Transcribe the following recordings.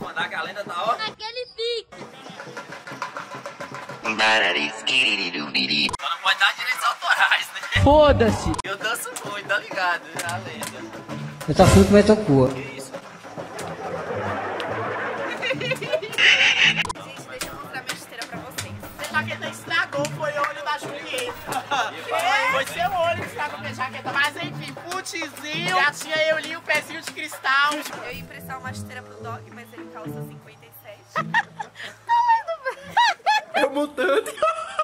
Vou mandar que a lenda tá ó. Aquele pique. Só não pode dar direitos autorais, né? Foda-se. Eu danço muito, tá ligado? A lenda. Eu tô afim de comer tua cua. Que isso? Gente, deixa eu mostrar minha chuteira pra vocês. A jaqueta estragou, foi o olho da Julieta. Foi seu olho que estragou minha jaqueta. Mas enfim, putzinho. Já tinha eu li o pezinho de cristal. Eu ia emprestar uma chuteira pro Dog, mas ele calça 57. É um mutante.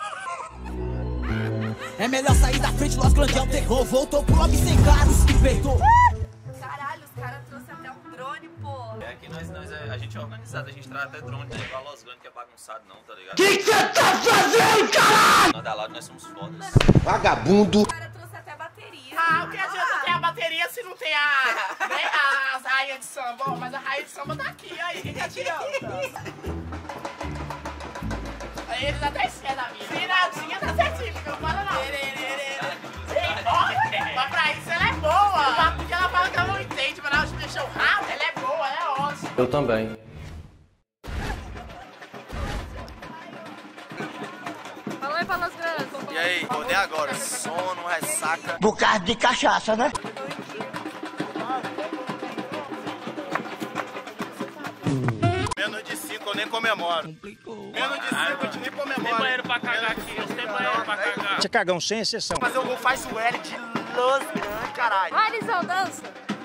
É melhor sair da frente, Los Grandes é o terror. Voltou pro lobby sem caros, perdeu. Caralho, os caras trouxeram até um drone, pô. É que a gente é organizado, a gente traz até drone, né? Igual Los Grandes que é bagunçado não, tá ligado? Que você tá fazendo, caralho? Nós da Loud, nós somos fodas. Vagabundo. O cara trouxe até bateria. Ah, o que adianta ter a bateria se não tem as raias de samba? Ó, mas a raia de samba tá aqui, aí, o que adianta? Aí eles até esquecem a minha. Viradinha tá certinho, porque não fala não. Mas pra isso ela é boa. Porque ela fala que ela não entende, mas na hora de mexer o rabo, ela é boa, ela é ótima. Eu também. Falou aí pra Los Grandes. E aí, acordei agora, sono, ressaca. Bocado de cachaça, né? Menos de 5 eu nem comemoro. Menos de 5 a gente nem comemora. Tem banheiro pra cagar aqui, tem banheiro pra cagar. Você é cagão sem exceção. Fazer o gol faz o L de Los Grandes, caralho. Vai, Lisão, dança.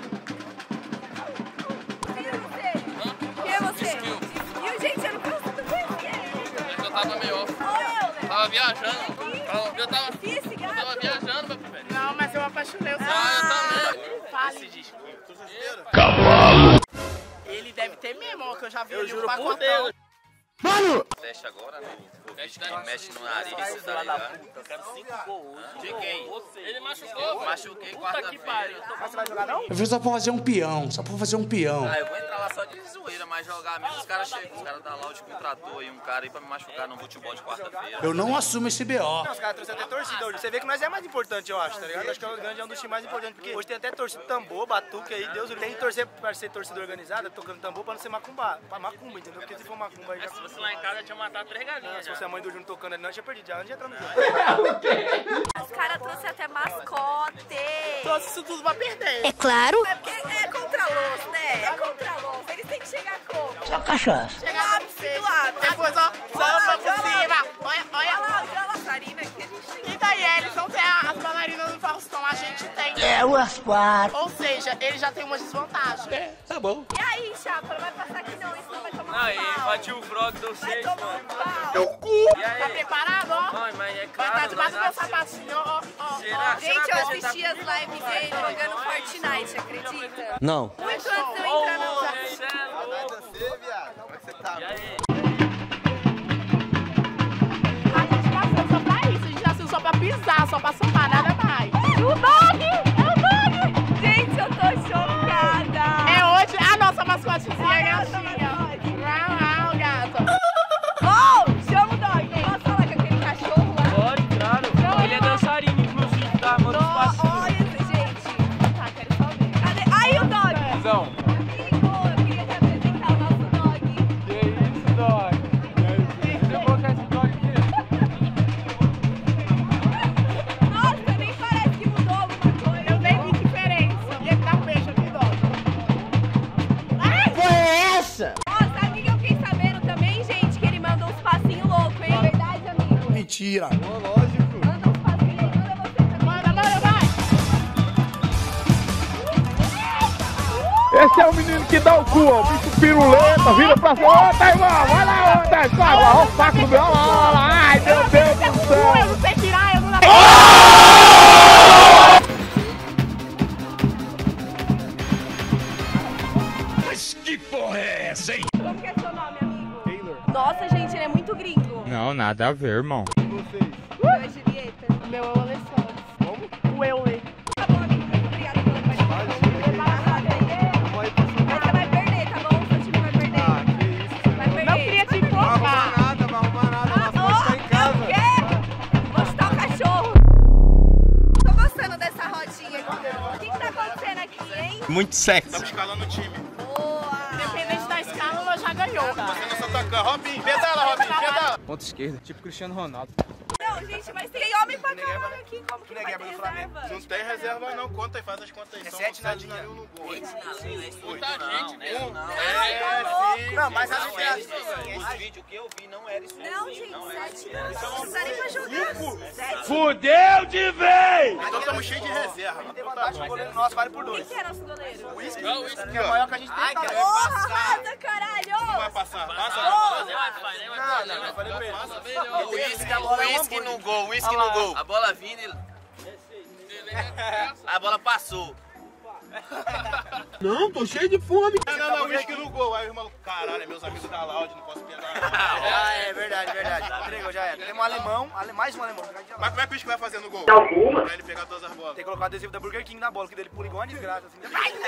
Quem é você? Quem é você? Skill, gente, eu não consigo conhecer. Eu tava meio off. Tava viajando. Eu tava viajando, meu velho. Não, mas eu apaixonei o seu. Ah, eu também. Fale. Cavalo. Ele deve ter mesmo, ó, que eu já vi Eu ali juro um por pacotão. Deus. Mano! Teste agora, né? O bicho que mexe no nariz, você tá ligado? Eu quero 5 gols hoje. De quem? Ele machucou, velho. Machuquei Puta que pariu. quarta-feira. Você vai jogar não? Eu fiz só pra fazer um peão, só pra fazer um peão. Ah, eu vou entrar lá só de zoeira, mas jogar mesmo, os caras chegam. Os caras da Loud contratou aí um cara aí pra me machucar no futebol de quarta-feira. Eu não assumo esse BO. Os caras trouxeram até torcida hoje. Você vê que nós é mais importante, eu acho, tá ligado? Acho que o grande é um dos times mais importantes, porque hoje tem até torcida tambor, batuque aí, Deus tem que torcer pra ser torcida organizada, tocando tambor pra não ser macumba, pra macumba, entendeu? Porque se for macumba aí já... Se fosse lá em casa, eu tinha matado 3 galinhas. Se fosse a mãe do Júnior tocando ali, nós tinha perdido, já antes de entrar no jogo. Os caras trouxeram até mascote. Trouxe isso tudo pra perder. É claro. É porque é contra Los, né? É contra Los. Eles têm que chegar como? Só cachaça. Chegar Lá no pro peito. lado. Depois, ó, samba por cima. Olha, Olha olha. lá, olha lá, Sarina, que a gente tem. E daí, eles não têm as bailarinas do Faustão, a gente tem. É umas quatro. Ou seja, ele já tem uma desvantagem. Tá bom. E aí, chapa, não vai passar aqui não, isso não vai tomar um Aí, pau. bati o frog do Vai 6, tomar mano. um pau. E Tá aí? preparado, ó? Mãe, mas é Vai caro, estar debaixo do meu mas sapatinho, ó, ó. Será? Gente, eu assisti as lives dele jogando Fortnite, acredita? Não. Muito antes de eu entrar na live. Você é louco. E aí? A gente nasceu só pra isso, a gente nasceu só pra pisar, só pra sambar, nada mais. O Dog! É o Dog! Gente, eu tô chocada! É hoje a nossa mascotezinha, gatinha. Uau, gata. Oh, chama o Dog! Posso falar com aquele cachorro lá? Pode, claro. Ele é dançarino, inclusive, tá? Manda um passinho. Olha isso, gente! Tá, quero só ver. Cadê? Aí o Dog! Visão. Amigo, eu queria te apresentar o nosso Dog. Que isso, dog? Você colocar esse dog aqui? Nossa, nem parece que mudou alguma coisa. Eu nem vi diferença. E ele dá um beijo aqui, Dog. Foi essa? Ó, sabe o que eu fiquei sabendo também, gente? Que ele manda uns passinhos loucos, hein? Verdade, amigo? Mentira. Manda uns passinhos aí, manda você também. Manda, manda, vai. Esse é o menino que dá o cu, ó. O bicho piruleta, vira pra cima. Ô, tá irmão, vai lá, ô, tá irmão. Olha o saco do meu, olha lá. Ai, meu Deus do céu. Eu não sei tirar, eu não Mas que porra é essa, hein? Como que é seu nome, amigo? Taylor. Nossa, gente, ele é muito gringo. Não, nada a ver, irmão. Meu é Julieta. O meu é o Alessandro. Como? O Euler. Tá bom, amigo. Muito obrigada pela participação. Mas você vai perder, tá bom? Seu time vai perder. Vai perder. Não queria te empurrar. Vai arrumar nada, nós vamos estar em casa. O quê? Vou chutar o cachorro. Tô gostando dessa rodinha aqui. O que tá acontecendo aqui, hein? Muito sexy. Estamos escalando o time. Boa. Independente da escala, eu já Lucas, Robinho, pedala, Robinho, pedala. Ponta esquerda, tipo Cristiano Ronaldo. Não, gente, mas tem homem pra caralho aqui, como que vai ter reserva? Não tem reserva não, conta aí, faz as contas aí. É 7 na linha. No gol. Muita gente, né? Não, mas a gente Esse vídeo que eu vi não era isso. Não, gente, 7 não. Não dá nem pra jogar. 7. Fudeu de vez! Então estamos cheios de reserva. tem vantagem, o goleiro nosso vale por Quem 2. que é nosso goleiro? O Whisky, Não, isso que é o maior que a gente tem. Porra, arrasa, caralho! Vai passar, passa. Não, eu falei pra ele. Whisky no gol, whisky no gol. A bola vindo e... A bola passou. Não, tô cheio de fome. Não, whisky no gol. Aí o irmão, caralho, é meus amigos da Loud, não posso pegar. Ah, é verdade, verdade. Entregou, já era. Tem um alemão, mais um alemão. Mas como é que o whisky vai fazer no gol? Pra ele pegar todas as bolas. Tem que colocar o adesivo da Burger King na bola, que dele pula igual uma desgraça. Assim.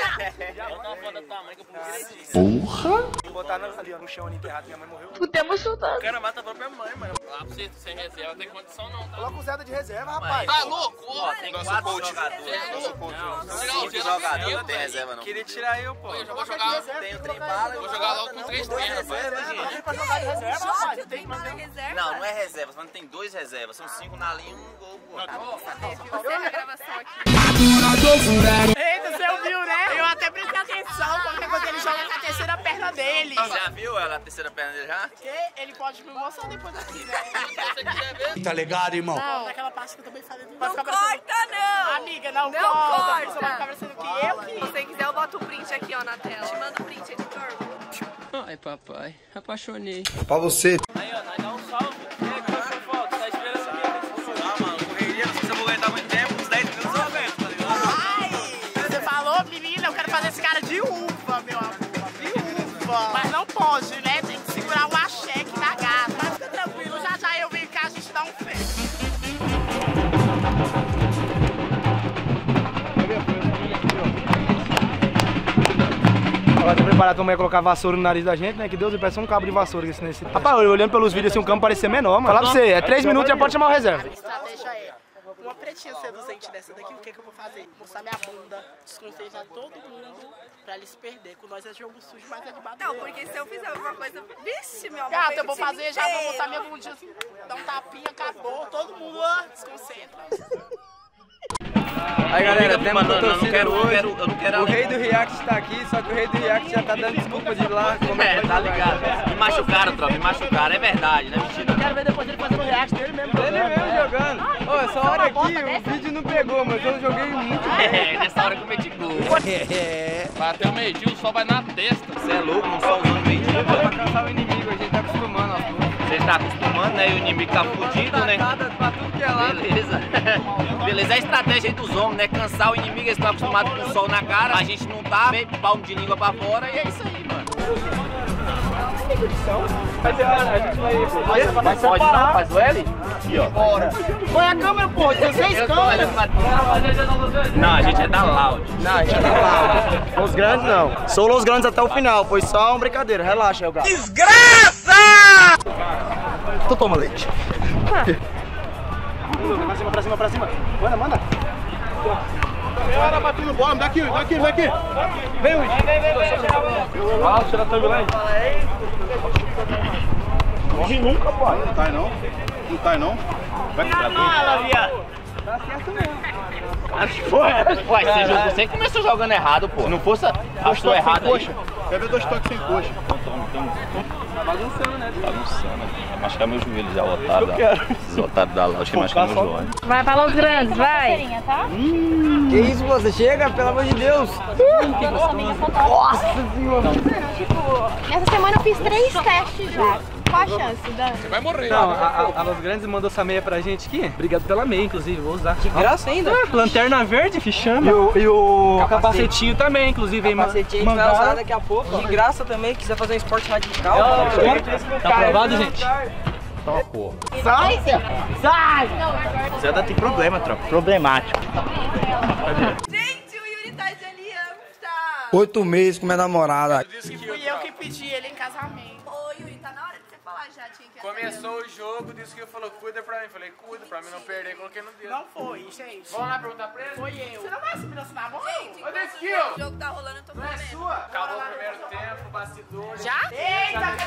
Porra! Vou botar ali ó, no chão ali enterrado, minha mãe morreu. Fudemos chutando. O cara mata a própria mãe, mano. Lá pra você, sem reserva, não tem condição não, tá? Coloca o Zé de reserva, rapaz. Tá louco? Ó, tem 4 jogadores. 5 jogadores, não tem reserva não. Queria tirar eu, pô. Eu já vou jogar, Tem o trem bala. vou jogar logo com 3 pernas. Não pra jogar de reserva, rapaz. Não tem, Manda reserva. Não, não é reserva, mas tem 2 reservas. São 5 na linha e 1 gol, pô. Você é a gravação aqui. Eita, você ouviu, né? Eu até prestei atenção quando ele joga com a terceira perna dele. Já viu ela, a terceira perna dele já? Porque ele pode me mostrar depois aqui, né? Se você quiser ver, Tá ligado, irmão? Não, naquela parte que eu também falei. Não corta, não! Amiga, não Não corta. Você vai corta! ficar parecendo que eu Se que... você quiser, eu boto o print aqui, ó, na tela. Te mando o print, editor. Ai, papai, apaixonei. Pra você. Aí, ó, nós dá um salve. E aí, como foi foto? Tá esperando o quê? Ah, mano, correria, não sei se eu vou aguentar muito tempo, uns 10 minutos eu aguento, tá ligado? Ai, você falou, menina, eu quero fazer esse cara de uva, meu amor. De uva. Mas não pode, né? Tem que segurar o axé aqui na gata. Mas fica tranquilo, já já eu venho cá, a gente dá um fé. Agora tá preparado pra mulher colocar vassoura no nariz da gente, né? Que Deus, parece um cabo de vassoura nesse. Rapaz, olhando pelos vídeos assim, o campo parecia menor, mano. Falar pra você, é 3 minutos já pode chamar o reserva. A estratégia é uma pretinha seduzente dessa daqui, o que que eu vou fazer? Mostrar minha bunda, desconcentrar todo mundo pra eles perder. Com nós é jogo sujo, mas é de bater. Não, porque se eu fizer alguma coisa... Vixe, meu amor. Gata, eu vou fazer, já vou mostrar minha bundinha assim, dar um tapinha, acabou, todo mundo desconcentra. Aí galera, temos Mano, uma torcida hoje. eu não quero O rei do React tá aqui, só que o rei do React já tá dando desculpa de ir lá. Como É, que tá vai jogar. ligado. Me machucaram, tropa, me machucaram, é verdade, né, mentira? Quero ver depois ele fazendo o react dele mesmo. Ele mesmo jogando. Ô, essa hora aqui o vídeo não pegou, mas eu joguei muito bem. É, nessa hora que eu meti gol. bateu o meio-dia, o sol vai na testa. Você é louco, não só usando meio-dia. Pra cansar o inimigo, a gente tá acostumando aos poucos. Você tá acostumando, né? E o inimigo tá fudido, né? Tacada pra tudo que é lado. Beleza. Beleza, é a estratégia aí dos homens, né? Cansar o inimigo, eles estão acostumados com o sol na cara, a gente não tá, meio palmo de língua pra fora e é isso aí, mano. Mas pode não, faz o L? Aqui, ó. Bora. Põe a câmera, pô, 16 câmeras. Não, a gente é da Loud. Não, a gente tá lá. Los Grandes não. Sou Los Grandes até o final, foi só uma brincadeira, relaxa, gato. Desgraça! Tu toma leite. Pra cima, pra cima. Manda, manda. Ela batendo bola, daqui. Vem, Luiz. Fala, tira a timeline. Morre nunca, pô. Não tá não. Não tá não. Vai ficar Mala, viado. Tá certo mesmo. Acho que foi. Ué, você começou jogando errado, pô. Se não fosse, achou errado aí. Quer ver 2 toques sem coxa? Tá bagunçando, né? Bagunçando. Machucar meu joelho já, otário. Esses otários da Loud que machucam meu joelho. Vai para Los Grandes, vai. Que isso, você chega? Pelo amor de Deus. Nossa senhora. Essa semana eu fiz 3 testes já. Qual a chance, Dani? Você vai morrer. Não, a Los Grandes mandou essa meia pra gente aqui. Obrigado pela meia, inclusive, vou usar. Que graça ainda. Lanterna verde, que chama. E o capacetinho também, inclusive. Capacetinho a gente vai usar daqui a pouco. De graça também, quiser fazer um esporte radical. Tá aprovado, gente? Sai, Zé. Sai. Zé tem problema, tropa. Problemático. Gente, o Yuri tá de aliança. 8 meses com minha namorada. Fui eu que pedi ele em casamento. Ô, Yuri, tá na hora de você falar já, tinha que... Começou o jogo, disse que eu falou, cuida pra mim. Falei, cuida pra mim não perder, coloquei no dedo. Não foi, gente. Vamos lá perguntar pra ele? Foi eu. Você não vai subir na mão? Gente, Olha enquanto aqui, ó. o jogo tá rolando, eu tô Não é comendo. sua? Acabou o primeiro tempo, bastidores. Já? Eita, cadê o meu?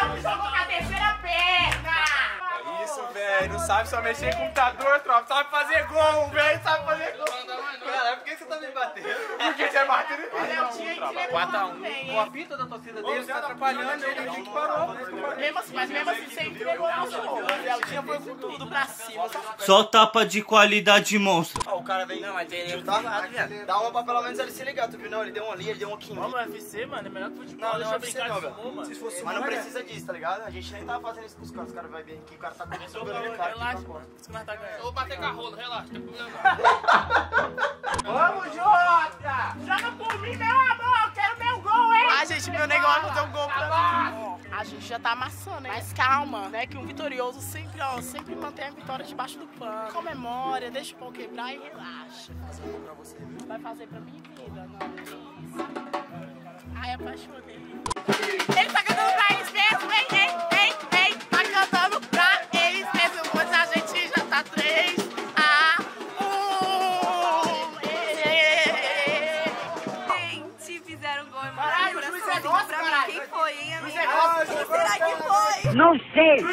Não, jogou com a terceira perna. Isso, velho. Não sabe só mexer em computador, tropa. Sabe fazer gol, velho. Sabe fazer gol. Cara, por que você tá me batendo? Porque você é batendo em mim. Eu tinha que levar 4x1. O apito da torcida dele tá atrapalhando ele aqui que parou. Mas mesmo assim, você entregou o jogo. O tinha foi com tudo pra cima. Só tapa de qualidade monstro. Ó, o cara vem. Não, mas ele tá errado, viado. Dá uma pra pelo menos ele se ligar, tu viu? Não, ele deu uma ali, ele deu uma aqui. Vamos no UFC, mano, é melhor que futebol. Não, Deixa não eu UFC brincar não, de velho. futebol, mano. Se fosse, mas não precisa disso, tá ligado? A gente nem tava fazendo isso com os caras. Os caras vai ver que o cara tá começando a ganhar. Relaxa, mano. Isso que nós tá ganhando. Eu vou bater com a rola, relaxa, não tem problema. Vamos, Jota! Joga por mim, meu amor! Quero meu gol, hein? Ah, gente, meu negócio vai fazer um gol pra mim. A gente já tá amassando, hein? Mas calma, né? Que um vitorioso sempre, ó, sempre mantém a vitória debaixo do pano. Comemora, deixa o pau quebrar e relaxa. Fazer um gol pra você. Vai fazer pra mim, vida? Não, é isso. Ai, apaixonei. Ele tá cantando pra eles mesmo, hein? Ei, tá cantando pra eles mesmo. Hoje a gente já tá 3-1. Gente, fizeram gol. Caralho, o juiz é nosso, caralho. Quem foi, hein, amiga? Quem será que foi? Não sei.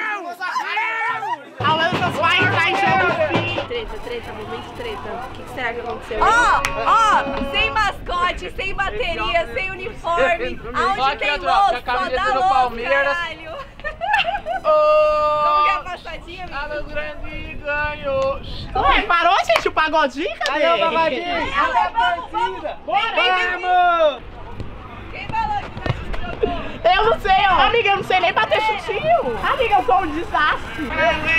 A Lança vai entrar em jogo. Treta, momento treta. O que será que aconteceu? Ó, sem mascote, sem bateria, sem uniforme. Aonde tem louco, só dá louco, caralho. Como que é a passadinha, amigo? Alô, grande ganhou. Ué, parou, gente, o pagodinho? Cadê? Cadê o pagodinho? Cadê a torcida? Vamos! Quem falou que nós jogou? Eu não sei, ó. Amiga, eu não sei nem bater chutinho. Amiga, eu sou um desastre.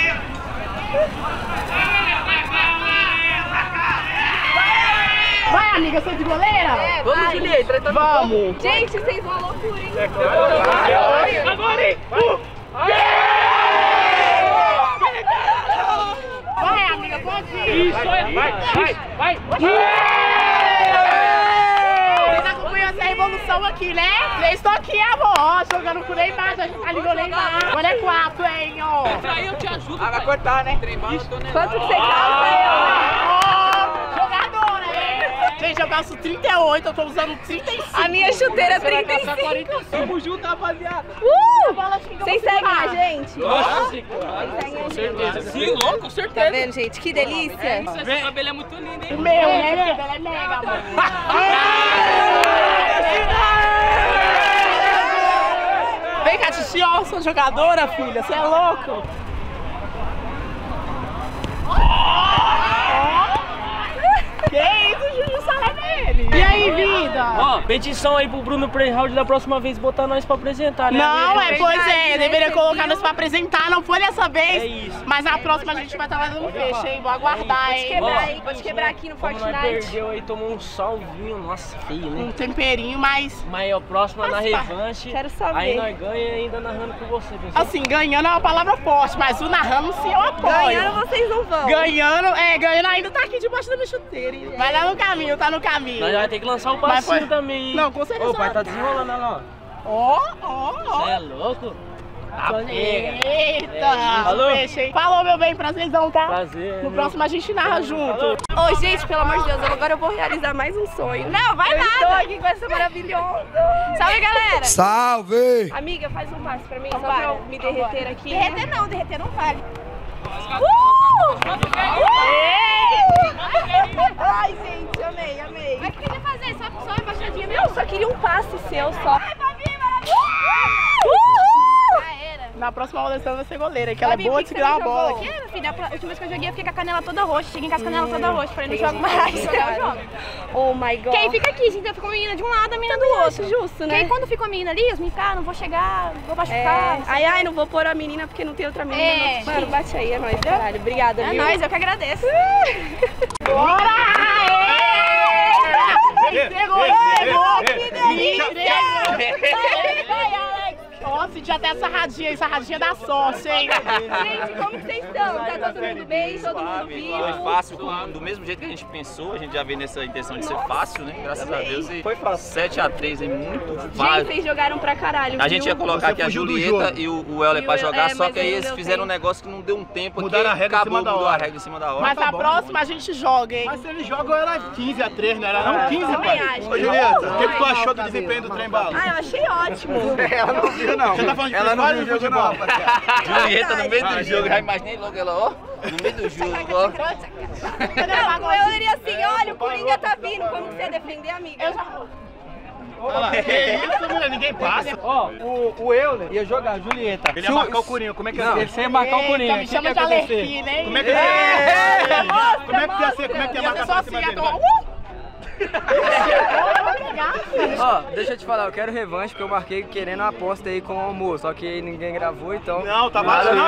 Vai, amiga, você é de goleira? É, Vamos, vai. Juliette, treta. Vamos. Gente, vocês vão loucura, hein? Agora, hein? Vai, amiga, pode ir. Isso, vai. Vocês acompanham essa revolução aqui, né? Vocês estão aqui, amor, ó, jogando com o Neymar, já ligou o Neymar. Agora é 4, hein, ó. Aí eu te ajudo. Vai cortar, né? Quanto que você calça aí, Ó, jogadora, hein? Gente, eu calço 38, eu tô usando 35. A minha chuteira é 35. Tamo junto, rapaziada. Vocês seguem a gente? Com certeza. Sim, louco, com certeza. Tá vendo, gente? Que delícia. Esse cabelo é muito lindo, hein? O meu, né? Porque ela é mega, amor. Vem cá, Titi, ó, sou jogadora, filha. Você é louco? Que isso, Juju Salamene? E aí, vida? Ó, petição aí pro Bruno Playhouse da próxima vez botar nós pra apresentar, né? Não, pois é, né? deveria colocar nós pra apresentar, não foi dessa vez. É isso. Mas na próxima a gente vai estar lá dando peixe, hein? Vou aguardar, hein? Pode quebrar aqui no Como nós Fortnite. perdeu aí, tomou um salvinho, nossa, feio, né? Um temperinho, mas... Mas ó, próxima na revanche, Quero saber. aí nós ganha e ainda narrando com você, pessoal. Assim, ganhando é uma palavra forte, mas o narrando sim eu apoio. Ganhando vocês não vão. Ganhando ainda tá aqui debaixo da minha chuteira. Hein? Vai lá no caminho, tá no caminho. Nós vai ter que lançar um passinho também. Não, com certeza. Ô, o pai tá desenrolando, olha lá. Ó. Você é louco? Tá pega. Eita. Falou? Peixe, hein? Falou, meu bem, prazerzão, tá? Prazer. No próximo a gente narra junto. Ô, gente, pelo amor de Deus, agora eu vou realizar mais um sonho. Não, vai nada. Estou aqui com essa maravilhosa. Salve, galera. Salve! Amiga, faz um passo pra mim, só pra eu me derreter aqui. Derreter não vale. Ai, gente, amei. Mas o que queria fazer? Só embaixadinha Eu só queria um passe seu, só. Na próxima aula vai ser goleira, que ela é boa de segurar a bola. Aqui, minha filha, a última vez que eu joguei eu fiquei com a canela toda roxa. Cheguei com as canelas toda roxa, falei, não jogo mais. Eu jogo. Oh my god. Quem fica aqui, gente, fica uma menina de um lado, a menina do outro. Justo, né? Quem quando fica a menina ali, os meninos, não vou chegar, vou machucar. Ai, não vou pôr a menina porque não tem outra menina. Mano, bate aí, é nóis, caralho. Obrigada, viu? É nóis, eu que agradeço. Bora! Chegou! Que delícia! Vai, Alex! Nossa, já tem essa sarradinha da sorte, hein? Gente, como vocês estão? Tá todo mundo bem? Todo mundo vivo? Foi fácil, do mesmo jeito que a gente pensou, a gente já veio nessa intenção de ser fácil, né? Graças a Deus. E foi fácil. 7x3, é muito fácil. Gente, vocês jogaram pra caralho, A gente ia colocar aqui a Julieta e o Euler pra jogar, só que aí eles fizeram um negócio que não deu um tempo aqui. Mudaram a regra em cima da hora. Mudou a regra em cima da hora. Mas a próxima a gente joga, hein? Mas se eles jogam era 15x3, não era não? 15, também pai. acho. Ô, Julieta, o que tu achou do desempenho do trem bala? Ah, eu achei ótimo. Ela não viu. viu não. Você tá falando de ela não viu o jogo não, rapaziada. Julieta no meio do jogo, já imaginei logo ela, ó. No meio do jogo, ó. Não, eu iria assim, olha, o Coringa tá vindo. Como que você ia defender, amiga? Eu já vou. Olha lá, que isso, menina, ninguém passa. Ó, o Euler ia jogar Julieta. Ele ia marcar o Coringa, como é que ia ser? Ele ia marcar o Coringa. Me chama de Alerquina, hein? Como é que ia ser? Como é que ia ser? Como é que ia marcar pra cima dele? Ó, deixa eu te falar, eu quero revanche porque eu marquei querendo uma aposta aí com o almoço, só que ninguém gravou, então... Não, tá vazando.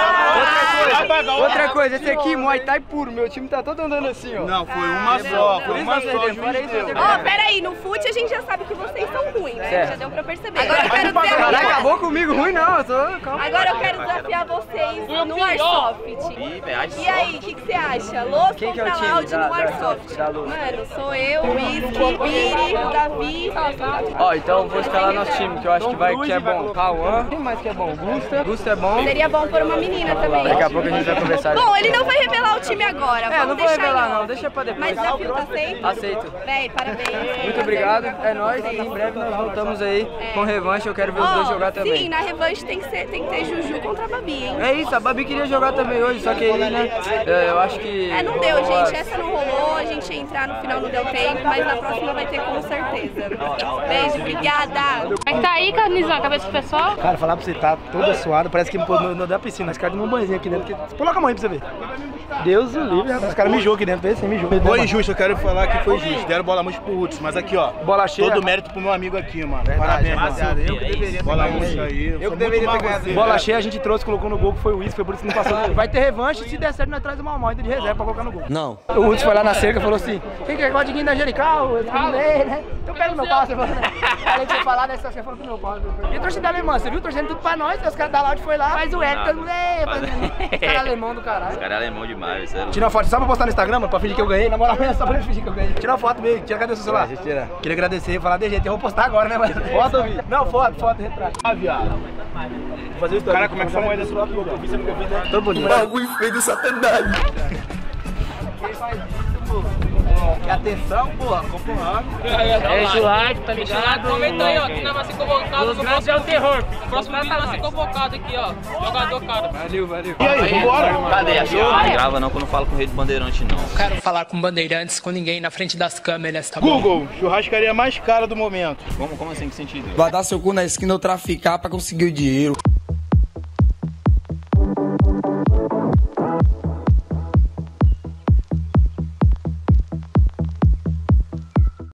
Outra coisa, esse aqui, Muay Thai puro, meu time tá todo andando assim, ó. Não, foi uma só, foi uma só. Ó, peraí, no fute a gente já sabe que vocês são ruins, né? Certo. Já deu pra perceber. Agora eu quero desafiar... Caralho, acabou comigo ruim não, eu tô... Calma. Agora eu quero desafiar vocês no Airsoft. E aí, o que você acha? Los contra Loud no Airsoft? Mano, sou eu, o Whisky, Biri, o Davi. Ó, então vou escalar nosso time, que eu acho que é bom. Cauã, quem mais que é bom? Gusta é bom. Seria bom por uma menina também. Daqui a pouco a gente vai conversar. Bom, ele não vai revelar o time agora. É, não vou revelar não, deixa pra depois. Mas o desafio tá aceito? Aceito. Véi, parabéns. Muito obrigado, é nóis. Em breve nós voltamos aí com revanche, eu quero ver os dois jogar também. Sim, na revanche tem que ter Juju contra a Babi, hein? É isso, a Babi queria jogar também hoje, só que aí, né, eu acho que... não deu, gente, essa não rolou, a gente ia entrar no final, não deu tempo, mas na próxima vai ter com certeza. Beijo, obrigada. Como é que tá aí, Carnizão, a cabeça do pessoal? Cara, falar pra você, tá toda suada, parece que não dá piscina, os caras dão um banhozinho aqui dentro, coloca a mão aí pra você ver. Deus o livre, rapaz, os caras mijou aqui dentro, vê se mijou. Foi injusto, eu quero falar que foi justo, deram bola muito pro Hudson, mas aqui ó, bola cheia. Todo mérito pro meu amigo aqui, mano. Parabéns, rapaziada, eu que deveria ter bola aí. Eu que deveria ter ganhado. Bola cheia a gente trouxe, colocou no gol, que foi o Hudson, foi por isso que não passou. Vai ter revanche, se der certo nós traz uma moeda de reserva pra colocar no gol. Não. O Hudson foi lá na cerca e falou assim, quem quer godinho da Angelical? Eu falei, né? Então pega o meu passo, né? Além de você falar, né? Você falou pro meu passo. E a torcida alemã, você viu? Torcendo tudo pra nós, os caras da Loud foi lá, faz o Hélio, todo mundo, os caras alemão do caralho. Os caras alemão demais, sério. Tira uma foto só pra postar no Instagram, mano, pra fingir que eu ganhei, na moral mesmo, só pra fingir que eu ganhei. Tira uma foto mesmo, tira, cadê o seu celular? Tira. Queria agradecer, falar de gente, eu vou postar agora, né, mano? Foto ou vídeo? Não, foto, retrato. Ah, viado. Vou fazer isso. Cara, como é que essa moeda sua aqui? Eu vi, você nunca viu, né? Tô bonito. Bagulho feio do satanás. Quem faz isso, pô? E atenção, porra, concorrado. Deixa o like, tá ligado? Comenta aí, ó, que nós vai ser convocado. Os grandes é o terror. O próximo vídeo vai ser convocado aqui, ó. Jogador, cara. Valeu. E aí, vambora? Cadê a senhora? Não grava não, que eu não falo com o rei do Bandeirante, não. Não quero falar com bandeirantes, com ninguém na frente das câmeras, tá bom? Google, churrascaria mais cara do momento. Como assim, que sentido? Vai dar seu cu na esquina ou traficar pra conseguir o dinheiro.